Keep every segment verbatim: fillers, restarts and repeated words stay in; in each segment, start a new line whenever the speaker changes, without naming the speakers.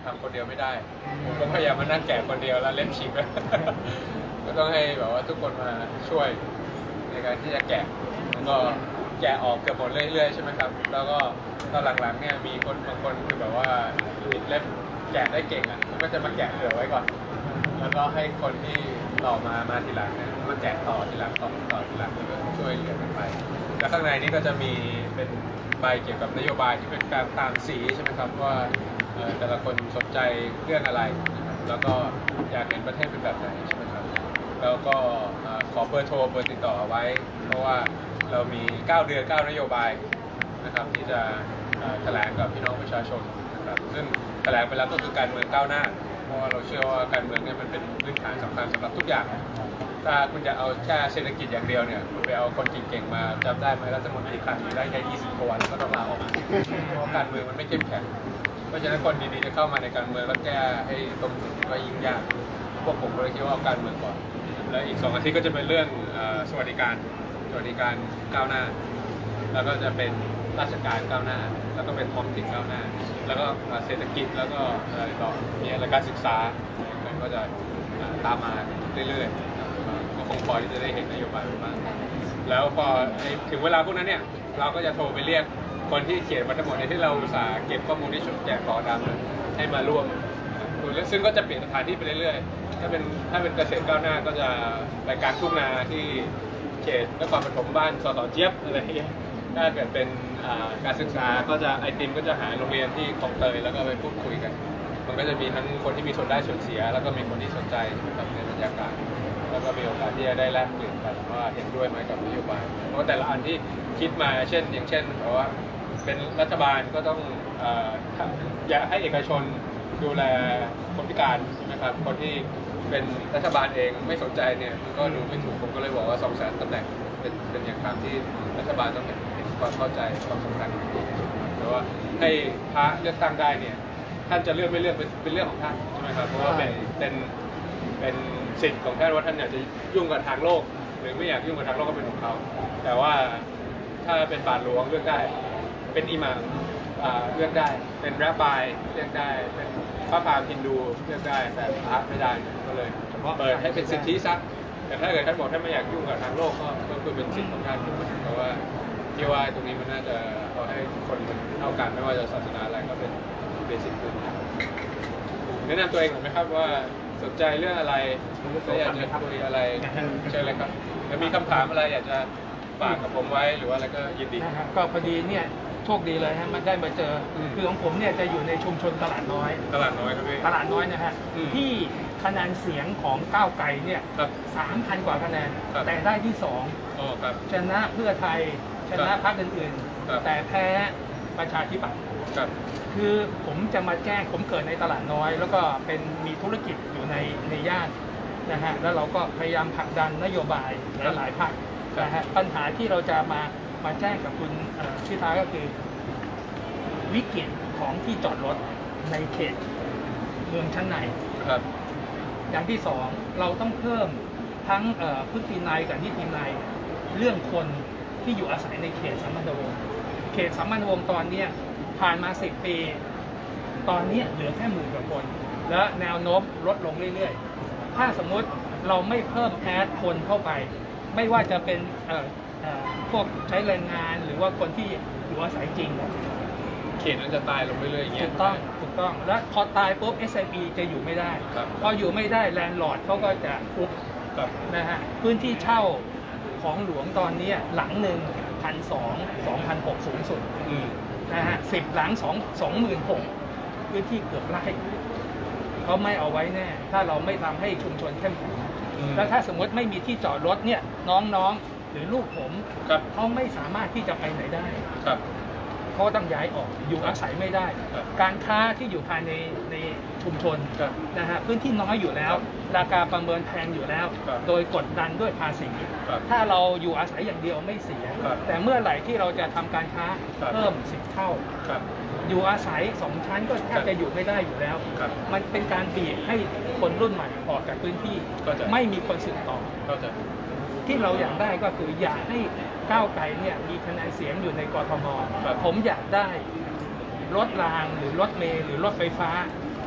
ทำคนเดียวไม่ได้ผมก็พยายามมานั่งแกะคนเดียวแล้วเล่มฉีกแล้วก็ต้องให้แบบว่าทุกคนมาช่วยในการที่จะแกะแล้วก็แกะออกเกือบหมดเรื่อยๆใช่ไหมครับแล้วก็ตอนหลังๆเนี่ยมีคนบางคนคือแบบว่าติดเล่มแกะได้เก่งอ่ะก็จะมาแกะเหลือไว้ก่อนแล้วก็ให้คนที่ต่อมามาทีหลังเนี่ยมาแกะต่อทีหลังต่อต่อทีหลังแล้วก็ช่วยเหลือกันไปแล้วข้างในนี้ก็จะมีเป็นใบเกี่ยวกับนโยบายที่เป็นการตามสีใช่ไหมครับว่าแต่ละคนสนใจเรื่องอะไรแล้วก็อยากเห็นประเทศเป็นแบบไหนใช่ไหมครับแล้วก็ขอเบอร์โทรเบอร์ติดต่อเอาไว้เพราะว่าเรามีเก้าเดือนเก้านโยบายนะครับที่จะแถลงกับพี่น้องประชาชนนะครับซึ่งแถลงไปแล้วก็คือการเมืองก้าวหน้าเพราะว่าเราเชื่อว่าการเมืองเนี่ยมันเป็นพื้นฐานสำคัญสำหรับทุกอย่างถ้าคุณจะเอาแค่เศรษฐกิจอย่างเดียวเนี่ยคุณไปเอาคนเก่งๆมาจำได้ไหมรัฐมนตรีขาดอยู่ได้แค่ยี่สิบกว่าวันก็ต้องลาออกเพราะการเมืองมันไม่เข้มแข็งเพราะฉะนั้นคนดีๆจะเข้ามาในการเมืองแล้วแก้ให้ตรงจุดก็ยิ่งยากพวกผมก็เลยคิดว่าเอาการเมืองก่อนแล้วอีกสองอาทิตย์ก็จะเป็นเรื่องสวัสดิการสวัสดิการก้าวหน้าแล้วก็จะเป็นราชการก้าวหน้าแล้วก็เป็นท้องถิ่นก้าวหน้าแล้วก็เศรษฐกิจแล้วก็อะไรต่อมีอะไรการศึกษามันก็จะตามมาเรื่อยๆก็คงพอที่จะได้เห็นนโยบายบ้างแล้วพอถึงเวลาพวกนั้นเนี่ยเราก็จะโทรไปเรียกคนที่เขียนมาทั้งหมดที่เราอุตส่าห์เก็บข้อมูลที่ชุดแจกขอดำให้มาร่วมซึ่งก็จะเปลี่ยนสถานที่ไปเรื่อยๆถ้าเป็นถ้าเป็นเกษตรก้าวหน้าก็จะรายการทุ่งนาที่เขตนครปฐมบ้านสสเจี๊ยบอะไรอย่างเงี้ยถ้าเกิดเป็นการศึกษาก็จะไอติมก็จะหาโรงเรียนที่คลองเตยแล้วก็ไปพูดคุยกันมันก็จะมีทั้งคนที่มีส่วนได้ส่วนเสียแล้วก็มีคนที่สนใจในบรรยากาศแล้วก็มีโอกาสที่จะได้แลกเปลี่ยนกันว่าเห็นด้วยไหมกับนโยบายเพราะแต่ละอันที่คิดมาเช่นอย่างเช่นเพราะว่าเป็นรัฐบาลก็ต้องอยากให้เอกชนดูแลคนพิการนะครับคนที่เป็นรัฐบาลเองไม่สนใจเนี่ยมันก็ดูไม่ถูกผมก็เลยบอกว่าสองแสนตำแหน่งเป็นเป็นอย่างตามที่รัฐบาลต้องเห็นความเข้าใจความสำคัญแต่ว่าให้พระเลือกตั้งได้เนี่ยท่านจะเลือกไม่เลือกเป็นเรื่องของท่านใช่ไหมครับเพราะว่าเป็นเป็นเป็นสิทธิ์ของท่านว่าท่านอยากจะยุ่งกับทางโลกหรือไม่อยากยุ่งกับทางโลกก็เป็นของเขาแต่ว่าถ้าเป็นบาทหลวงเลือกได้เป็นอิหม่ามเลือกได้เป็นแรบบายเลือกได้เป็นพระพราหมณ์ฮินดูเลือกได้แต่พระไม่ได้ก็เลยเฉพาะเปิดให้เป็นสิทธิซะแต่ถ้าเกิดท่านบอกท่านไม่อยากยุ่งกับทางโลกก็ก็คือเป็นสิทธิ์ของท่านเพราะว่าที่ว่าตรงนี้มันน่าจะพอให้คนมันเท่ากันไม่ว่าจะศาสนาอะไรก็เป็นเบสิกพื้นฐานแนะนำตัวเองหน่อยไหมครับว่าสนใจเรื่องอะไรและอยากจะคุยอะไรเชิญเลยครับแล้วมีคำถามอะไรอยากจะฝากกับผมไว้หรือว่าอะไรก็ยินดี
ก็พอดีเนี่ยโชคดีเลยฮะมันได้มาเจอคือของผมเนี่ยจะอยู่ในชุมชนตลาดน้อย
ตลาดน้อยครับพี่
ตลาดน้อยนะฮะที่คะแนนเสียงของก้าวไกลเนี่ยสามพันกว่าคะแนนแต่ได้ที่สองชนะเพื่อไทยชนะพรรคอื่นๆแต่แพ้ประชาธิปัตย์คือผมจะมาแจ้งผมเกิดในตลาดน้อยแล้วก็เป็นมีธุรกิจอยู่ในในย่านนะฮะแล้วเราก็พยายามผลักดันนโยบายหลายๆพรรคนะฮะปัญหาที่เราจะมามาแจ้งกับคุณพิธาก็คือวิกฤตของที่จอดรถในเขตเมืองชั้นใน
ครับ
อย่างที่สองเราต้องเพิ่มทั้งพฤตินัยกับนิตินัยเรื่องคนที่อยู่อาศัยในเขตสัมพันธวงศ์เขตสัมพันธวงศ์ตอนนี้ผ่านมาสิบปีตอนนี้เหลือแค่หมื่นกว่าคนและแนวโน้มลดลงเรื่อยๆถ้าสมมุติเราไม่เพิ่มแอดคนเข้าไปไม่ว่าจะเป็นพวกใช้แรงงานหรือว่าคนที่อยู่อาศัยจริง
เขตนั้นจะตายลงไปเรื่อยๆอย่างเงี้ย
ถูกต้องถูกต้องแล้วพอตายปุ๊บ เอส ไอ พี จะอยู่ไม่ได้พออยู่ไม่ได้แลนด์ลอร์ดเขาก็จะทุบนะฮะพื้นที่เช่าของหลวงตอนนี้หลังหนึ่งพันสองสองพันหกสูงสุดนะฮะสิบหลังสองสองหมื่นหกพื้นที่เกือบไร่เขาไม่เอาไว้แน่ถ้าเราไม่ทำให้ชุมชนเข้มแข็งแล้วถ้าสมมติไม่มีที่จอดรถเนี่ยน้องๆหรือลูกผมเขาไม่สามารถที่จะไปไหนได้เขาต้องย้ายออกอยู่อาศัยไม่ได้การค้าที่อยู่ภายในในชุมชนนะฮะพื้นที่น้อยอยู่แล้วราคาประเมินแพงอยู่แล้วโดยกดดันด้วยภาษีถ้าเราอยู่อาศัยอย่างเดียวไม่เสียแต่เมื่อไหร่ที่เราจะทำการค้าเพิ่มสิบเท่าอยู่อาศัยสองชั้นก็แทบจะอยู่ไม่ได้อยู่แล้วมันเป็นการบีบให้คนรุ่นใหม่ออกจากพื้นที่ไม่มีคนสืบต่อที่เราอยากได้ก็คืออยากให้ก้าวไกลเนี่ยมีคะแนนเสียงอยู่ในกทมผมอยากได้รถรางหรือรถเมล์หรือรถไฟฟ้า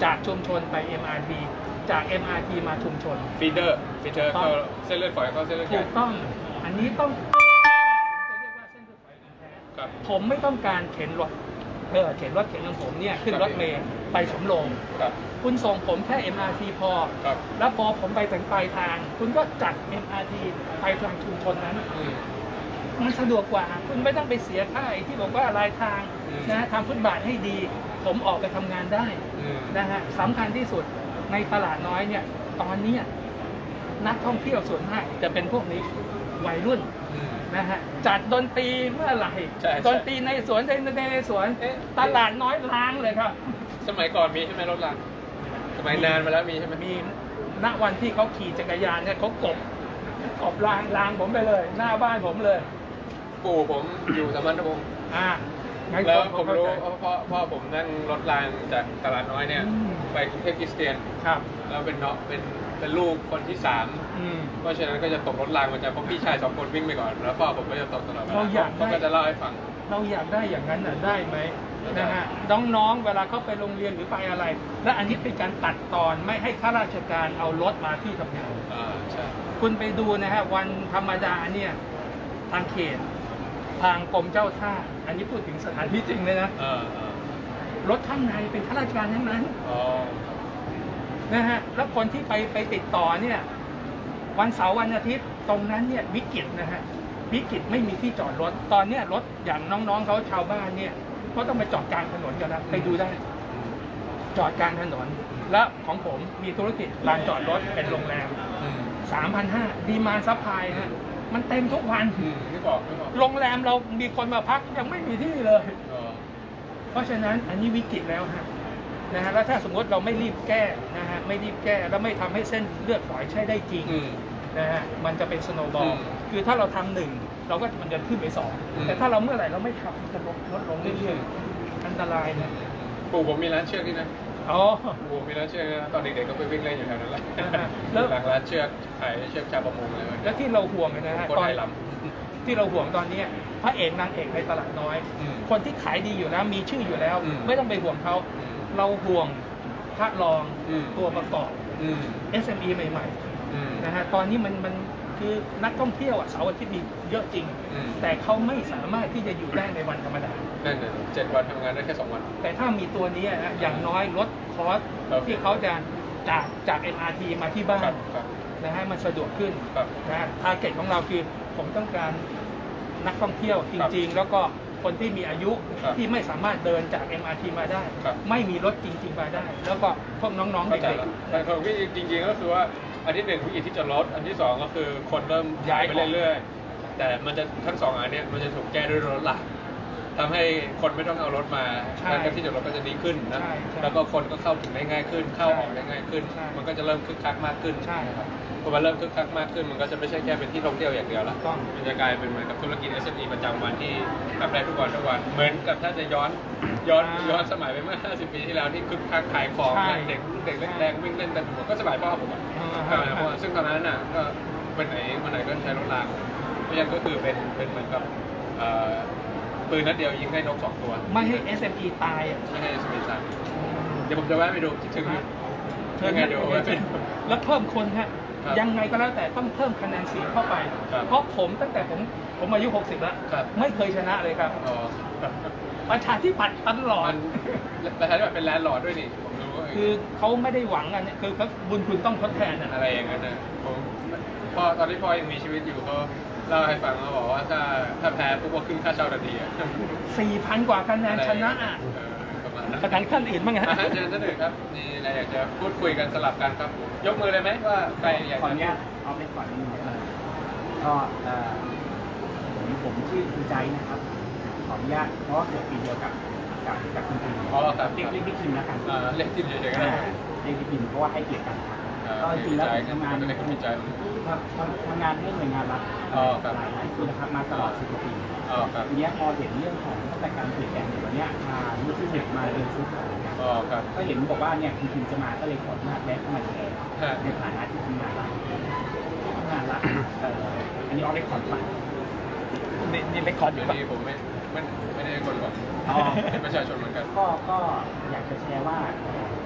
จากชุมชนไป เอ็ม อาร์ ที จาก เอ็ม อาร์ ที มาชุมชน
ฟีเดอร์ฟีเดอร์เข้าเส้นเลือดฝอยเข้าเส้นเลือดให
ถู
ญ่
กต้องอันนี้ต้องจะเรียกว่าเส้นเลือดฝอยของแท้
ครับ
ผมไม่ต้องการเข็นรถเออเข็นรถเข็นของผมเนี่ยขึ้นรถเมล์ไปสมโรง
ครับ
คุณส่งผมแค่ เอ็ม อาร์ ที พอ
ครับ
แล้วพอผมไปถึงปลายทาง คุณก็จัด เอ็ม อาร์ ที ไปทางชุมชนนั้น
อืม
มันสะดวกกว่า คุณไม่ต้องไปเสียค่าไอ้ที่บอกว่ารายทาง
อืม
นะทำฟุตบาทให้ดี ผมออกไปทำงานได้
อืม
นะฮะสำคัญที่สุดในตลาดน้อยเนี่ยตอนเนี้ยนักท่องเที่ยวส่วนมากจะเป็นพวกนี้วัยรุ่น
อืม
นะฮะจัดดนตรีเมื่อไหร่
ใช่ใช่
ดนตรีในสวนในในสวน
เอ๊ะ
ตลาดน้อยล้างเลยครับ
สมัยก่อนมีใช่ไหมรถรางสมัยนานมาแล้วมีใช่ไหม
มีณวันที่เขาขี่จักรยานเนี่ยเขากบกบรางรางผมไปเลย หน้าบ้านผมเลย
ปู่ผมอยู่สมันตะพง
อ่างั้น
แล้วผม
เข้า
รู้
ใจ
เพราะเพราะเพราะผมนั่งรถรางจากตลาดน้อยเนี่ย
อืม
ไปกรุงเทพคริสเตียน
ครับ
แล้วเป็นเนาะเป็นเป็นลูกคนที่สาม
อืม
เพราะฉะนั้นก็จะตกรถรางมันจะเพราะพี่ชายสองคนวิ่งไปก่อนแล้วพ่อผมก็จะตกตลอดเวลา
เราอยากได้
เขาก็จะเล่าให้ฟัง
เราอยากได้อย่างนั้นน่ะได้ไหม
ได้
นะฮะน้องๆเวลาเขาไปโรงเรียนหรือไปอะไร และอันนี้เป็นการตัดตอนไม่ให้ข้าราชการเอารถมาที่ทำงาน
อ่าใช่
คุณไปดูนะฮะวันธรรมดาเนี่ยทางเขต ทางกรมเจ้าท่า อันนี้พูดถึงสถานที่จริงเลยนะ
อ่าอ่าร
ถข้างในเป็นข้าราชการทั้งนั้น
อ๋อ
นะฮะแล้วคนที่ไปไปติดต่อเนี่ยวันเสาร์วันอาทิตย์ตรงนั้นเนี่ยวิกฤตนะฮะวิกฤตไม่มีที่จอดรถตอนเนี้ยรถอย่างน้องๆเขาชาวบ้านเนี่ยเขาต้องไปจอดกลางถนนกันแล้วไปดูได้ จอดกลางถนน และของผมมีธุรกิจลานจอดรถเป็นโรงแรม
อืม
สามพันห้าดีมานซัพพลายฮะมันเต็มทุกวัน
อืมนึกออกนึกออก
โรงแรมเรามีคนมาพักยังไม่มีที่เลย
อ๋อ
เพราะฉะนั้นอันนี้วิกฤตแล้วฮะนะฮะแล้วถ้าสมมติเราไม่รีบแก้นะฮะไม่รีบแก้แล้วไม่ทำให้เส้นเลือดฝอยใช้ได้จริง
อืม
นะฮะมันจะเป็นสโนว์บอล
อืม
คือถ้าเราทำหนึ่งเราก็มันจะขึ้นไปสอง
อืม
แต่ถ้าเราเมื่อไหร่เราไม่ทำมันจะลดลดลงเรื่อยๆอันตรายนะ
ปู่ผมมีร้านเชือกที่นั่น
อ๋อ
ปู่ผมมีร้านเชือกนะตอนเด็กๆก็ไปวิ่งเล่นอยู่แถวนั้นแหละ
อ่าฮะแล้ว
หลังร้านเชือกขายเชือกชาวประมงอะไรแบบ
แล้
นี้
วที่เราห่วงนะฮะ
คน
ตอน
ไทยล
ที่เราห่วงตอนเนี้ยพระเอกนางเอกในตลาดน้อย
อืม
คนที่ขายดีอยู่แล้วมีชื่ออยู่แล้ว
อืม
ไม่ต้องไปห่วงเขา
อืม
เราห่วงพระรอง
อืม
ตัวประกอบ
อืม
เอส เอ็ม อี ใหม่
อืม
ๆนะฮะตอนนี้มันมันคือนักท่องเที่ยวอ่ะเสาร์อาทิตย์มีเยอะจริง
อืม
แต่เขาไม่สามารถที่จะอยู่ได้ในวันธรรมดา
นั่นน่ะเจ็ดวันทำงานได้แค่สองวัน
แต่ถ้ามีตัวนี้นะอย่างน้อยลดคอส
ครับ
ที่เขาจะจากจาก เอ็ม อาร์ ที มาที่บ้า
ครั
น
บครับ
นะฮะมันสะดวกขึ้น
ครับ
นะฮะทาร์เก็ตของเราคือผมต้องการนักท่องเที่ยวจริง ๆ แล้วก็คนที่มีอายุ
ครับ
ที่ไม่สามารถเดินจาก เอ็ม อาร์ ที มาได้
ครับ
ไม่มีรถจริง ๆ มาได้ แล้วก็พวกน้องๆ
เข้าใจ
เด็ก
แล้วแต่ของพี่จริงๆก็คือว่าอันที่หนึ่งวิกฤตที่จะลดอันที่สองก็คือคนเริ่มย้ายไปเรื่อยๆแต่มันจะทั้งสองอันเนี้ยมันจะถูกแก้ด้วยรถหลักทำให้คนไม่ต้องเอารถมาแล้วที่จอดรถก็จะดีขึ้นนะ
ใช่ใช่
แล้วก็คนก็เข้าถึงได้ง่ายขึ้น เข้าออกได้ง่ายขึ้น
ใช่
มันก็จะเริ่มคึกคักมากขึ้น
ๆ ใช่ครับ
พอมันเริ่มคึกคักมากขึ้นมันก็จะไม่ใช่แค่เป็นที่ท่องเที่ยวอย่างเดียวละ
ถูกต้อง
มันจะกลายเป็นเหมือนกับธุรกิจ เอส เอ็ม อี ประจำวันที่ทำได้ทุกวันทุกวันเหมือนกับถ้าจะย้อนย้อน
อ่า
ย้อนสมัยไปเมื่อห้าสิบปีที่แล้วที่คึกคักขายของ
ใช่
เด็กเด็กเล็กแดงวิ่งเล่นกันหมดก็สมัยพ่อผมอะ
อ่า
เออเพราะว่าซึ่งตอนนั้นน่ะก็เป็นไหนวันไหนก็ใช้รถรางเพราะฉะนั้นก็คือเป็นเป็นเหมือนกับเอ่อปืนนัดเดียวยิงได้นกสองตัว
ไม่ให้ เอส เอ็ม อี ตายอ่ะ
ไม่ให้สมิธสันเดี๋ยวผมจะแวะไปดูคิดถึงอยู่ ยังไงเดี๋ยวแวะไปดู
แล้วเพิ่มคนฮะ
ครับ
ยังไงก็แล้วแต่ต้องเพิ่มคะแนนเสียงเข้าไป
ครับ
เพราะผมตั้งแต่ผมผมอายุหกสิบแล้ว
ครับ
ไม่เคยชนะเลยครับ
อ๋อ
ประชาธิปัตย์ตลอด
มันประธานที่แบบเป็นแลนด์ลอร์ดด้วยนี่ผมรู้ว่า
คือเขาไม่ได้หวังอันเนี้ยคือเขาบุญคุณต้องทดแทนอ่ะ
อะไรอย่างนั้นนะผมพ่อตอนที่พ่อยังมีชีวิตอยู่เขาเล่าให้ฟังเขาบอกว่าถ้าถ้าแพ้ปุ๊บก็ขึ้นค่าเช่าทันทีอะ
สี่พันกว่าคะแนนชนะอะ
เออประมาณนั้น
ประกันขั้นอื่นบ้าง
อ่ะ
ฮะ
ฮะเชิญท่านอื่นครับมีอะไรอยากจะพูดคุยกันสลับกันครับ ยกมือเลยไหมว่าใครอยาก
ขออ
จะ
นุญาตเอาไปก่อนนิดนึงนะครับก็เอ่อผมผมชื่อคุณใจนะครับ ขออนุญาตเพราะว่าเกิดปีเดียวกับกับกับคุณพิม
อ๋อครับ
เรียกเรียกพี่คิมแล้วกัน
อ่าเรียกทีมเฉยๆก็ได้ครับ
เรียกพี่พิมเพราะว่าให้เกียรติกันครับ
อ่า
ก็จริงๆแล้ว
ใจ
ผมทำงาน
ก็เลยก็มีใจ
ทำทำทำงานให้หน่วยงานรัฐ
อ๋อครับ
หลายหลายปีนะครับมาตลอดสิบกว่าปี
อ๋อครับ
ทีเนี้ยพอเห็นเรื่องของมาตรการเปลี่ยนแปลงในวันเนี้ยมาลูกที่เด็กมาเรียนรู้ของเนี่ย
อ๋อครับ
ก็เห็นบอกว่าเนี่ยคุณพิมจะมาก็เลยขออนุญาตแวะเข้ามาแชร์
ฮะ
ในฐานะที่ทำงานรัฐทำงานรัฐเอ่ออันนี้ออเรคคอร์ดไป
นี่นี่ไม่คอร์ดอ
เดี๋
ยู่
ยว
ปะ
นี้ผมไม่ไม่ไม่ได้คนบอก
อ๋อ
เป็นประชาชนเหมือนกัน
ก็ก็อยากจะแชร์ว่า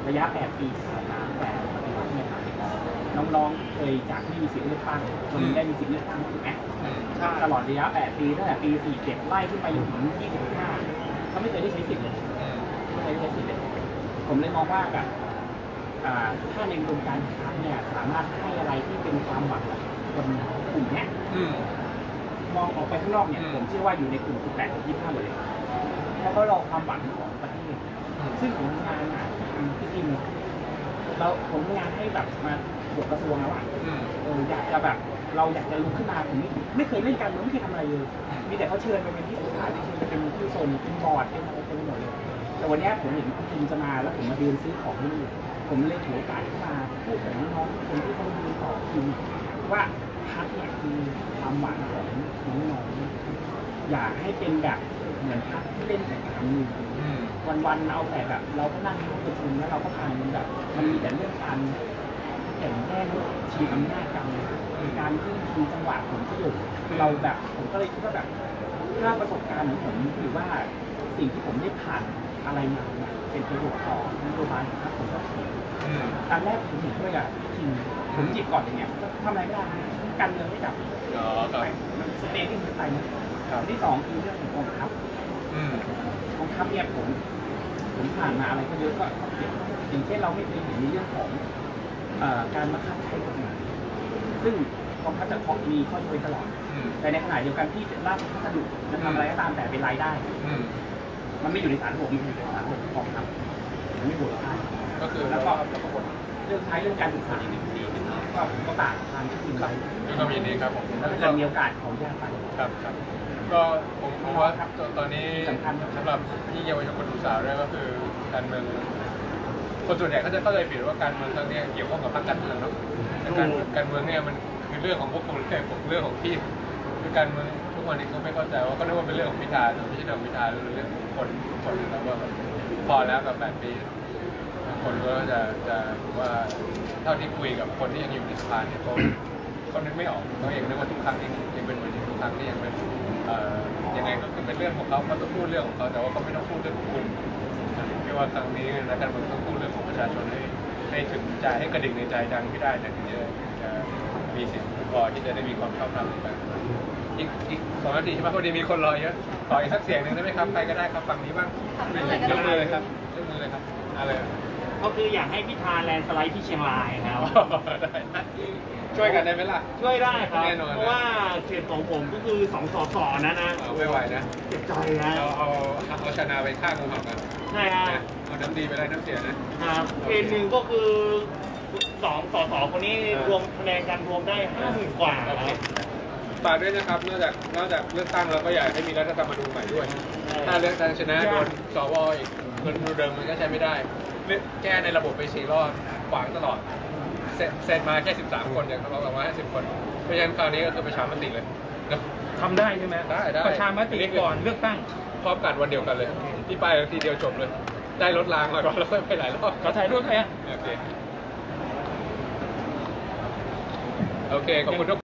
ระยะแปดปีที่ผ่านมาแต่ปฏิวัติเนี่ยน้องๆเคยจากไม่มีสิทธิ์เลือกตั้งจนได้มีสิทธิ์เลือกตั้งถูกไหมถ้าตลอดระยะแปดปีตั้งแต่ปีสี่สิบเจ็ดไล่ขึ้นไปจนถึงยี่สิบห้าเขาไม่เคยได้ใช้สิทธิ์เลยไม่เคยได้ใช้สิทธิ์เลยผมเลยมองว่าแบบถ้าในกระบวนการค้าเนี่ยสามารถให้อะไรที่เป็นความหวังคนกลุ่มนี้มองออกไปข้างนอกเนี่ยผมเชื่อว่าอยู่ในกลุ่มสิบแปดถึงยี่สิบห้าเลยเพราะเขารอความหวังของประเทศซึ่งผมงานที่จริงเราผมงานให้แบบมาบวกกระทรวงแล้วอ่ะเอออยากจะแบบเราอยากจะลุกขึ้นมาผมไม่เคยเล่นการเมืองไม่เคยทำอะไรเลยมีแต่เขาเชิญไปเป็นที่ปรึกษาเชิญไปเป็นผู้ชมเป็นบอร์ดเป็นอะไรเป็นหมดเลยแต่วันนี้ผมเห็นคุณทีมจะมาแล้วผมมาเดินซื้อของที่นี่ผมเลยถือโอกาสเข้ามาพูดกับน้องๆคนที่เขาดูต่อทีมว่าพักเนี่ยคือความหวังของน้องๆอยากให้เป็นแบบเหมือนพักที่เล่นแต่การเมืองวันๆเอาแต่แบบเราก็นั่งห้องประชุมแล้วเราก็ทำแบบมันมีแต่เรื่องการแข่งแย่งชิงอำนาจกันการที่ชิงจังหวะผลประโยชน์เราแบบผมก็เลยคิดว่าแบบถ้าประสบการณ์ของผมหรือว่าสิ่งที่ผมได้ผ่านอะไรมาเป็นประโยชน์ต่อนโยบายของพรรคผมก็เขียนตอนแรกผมเห็นด้วยกับทีมผมจีบก่อนอย่างเงี้ยทำอะไรไม่ได้การเมืองไม่จับสเตทที่ผมไปนะที่สองคือเรื่องของกองทัพกองทัพเนี่ยผมผมผ่านมาอะไรก็เยอะก็เกี่ยวอย่างเช่นเราไม่เคยเห็นในเรื่องของการบังคับใช้กฎหมายซึ่งกองทัพจะมีข้อยกเว้นตลอดแต่ในขณะเดียวกันที่ราชพัสดุจะทำอะไรก็ตามแต่เป็นรายได้มันไม่อยู่ในสารระบบมันอยู่ในสารระบบกองทัพมันไม่บวกได้ก็คือแล้วก็เรื่องใช้เรื่องการศึกษาดีดีก็ก็ต่างทางที่คุณไป
ก็มีนี้ครับผม
แล้วจะมีโอกาสของญาติไป
ครับครับก็ผมผมว่าตอนนี้สำหรับที่เยาวชนคนศึกษาด้วยก็คือการเมืองคนส่วนใหญ่เขาจะเข้าใจผิดว่าการเมืองครั้งนี้เกี่ยวข้องกับพรรคการเมืองเนาะการการเมืองเนี่ยมันคือเรื่องของพวกคุณเรื่องของเรื่องของพี่คือการเมืองทุกวันนี้เขาไม่เข้าใจว่าก็นึกว่าเป็นเรื่องของพิธาแต่ไม่ใช่เรื่องของพิธาหรือเรื่องของคนคนแล้วว่าพอแล้วกับแปดปีคนก็จะจะว่าเท่าที่คุยกับคนที่ยังอยู่ในสภาเนี่ยเขาเขานึกไม่ออกเขาเองนึกว่าทุกครั้งยังยังเป็นเหมือนทุกครั้งที่ยังเป็นยังไงก็คือเป็นเรื่องของเขาเขาต้องพูดเรื่องของเขาแต่ว่าเขาไม่ต้องพูดเรื่องของคุณไม่ว่าครั้งนี้นักการเมืองต้องพูดเรื่องของประชาชนให้ให้ถึงใจให้กระดิ่งในใจดังที่ได้แต่ถึงจะมีสิทธิ์พอที่จะได้มีความชอบธรรมในการอีกอีกสองนาทีใช่ไหมพอดีมีคนรอเยอะขออีกสักเสียงหนึ่งได้ไหมครับใครก็ได้ครับฝั่งนี้บ้างยกมือเลยครับยกมือเลยครับอะไร
ก็คืออยากให้พิธาแลนด์สไลด์ที่เชียงรายครับ
ช่วยกันได้ไหมล่ะ
ช่วยได้ครับเพราะว่าเขตของผมก็คือสองสอสอนะนะ
ไม่ไหวนะ
เจ็บใจนะ
เอาเอาเอาชนะไปฆ่างูเห่ากัน
ใช่ฮะ
เอาน้ำดีไปได้น้ำเสีย
นะครับเขตหนึ่งก็คือสองสอสอคนนี้รวมคะแนนกันรวมได้ห้าหมื่นกว่าแล้ว
ฝากด้วยนะครับนอกจากนอกจากเลือกตั้งเราก็อยากให้มีรัฐธรรมนูญใหม่ด้วยถ้าเลือกตั้งชนะโดนสวอีกเงินเดิมมันก็ใช้ไม่ได้แก้ในระบบไปสี่รอบขวางตลอดเสร็จมาแค่สิบสามคนอย่างเราบอกว่าห้าสิบคนเพราะฉะนั้นคราวนี้ก็คือประชามติเลย
ทำได้ใช่ไหม
ได้ได้
ประชามติก่อนเลือกตั้ง
พร้อมกันวันเดียวกันเลยที่ไปทีเดียวจบเลยได้รถรางมาก่อนแล้วค่อยไปหลายรอบ
ขอถ่ายรูปไหม
โอเคโอเคขอบคุณทุก